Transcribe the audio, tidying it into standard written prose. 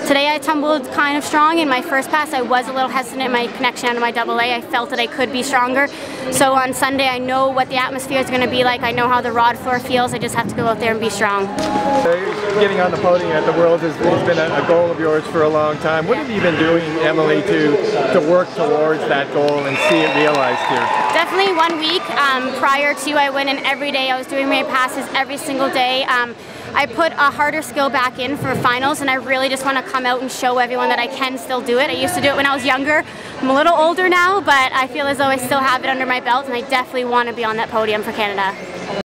Today I tumbled kind of strong. In my first pass I was a little hesitant in my connection out of my AA. I felt that I could be stronger. So on Sunday I know what the atmosphere is going to be like. I know how the rod floor feels. I just have to go out there and be strong. Getting on the podium at the Worlds has been a goal of yours for a long time. What have you been doing, Emily, to work towards that goal and see it realized here? Definitely 1 week. Prior to, I went in every day. I was doing my passes every single day. I put a harder skill back in for finals, and I really just want to come out and show everyone that I can still do it. I used to do it when I was younger. I'm a little older now, but I feel as though I still have it under my belt, and I definitely want to be on that podium for Canada.